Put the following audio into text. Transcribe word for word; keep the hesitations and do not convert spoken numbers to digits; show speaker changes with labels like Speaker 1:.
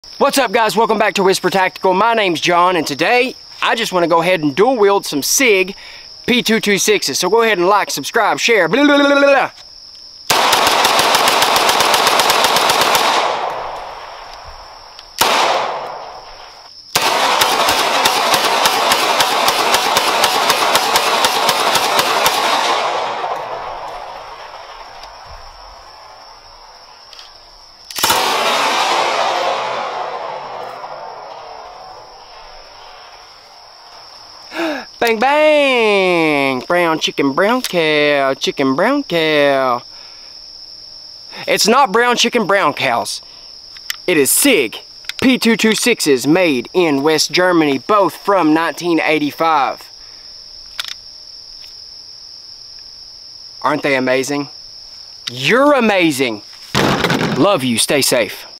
Speaker 1: What's up, guys? Welcome back to Whisper Tactical. My name's John, and today I just want to go ahead and dual wield some Sig P two twenty-sixes. So go ahead and like, subscribe, share. Blah, blah, blah, blah, blah. Bang, bang! Brown chicken, brown cow, chicken, brown cow. It's not brown chicken, brown cows. It is Sig P two twenty-sixes made in West Germany, both from nineteen eighty-five. Aren't they amazing? You're amazing. Love you. Stay safe.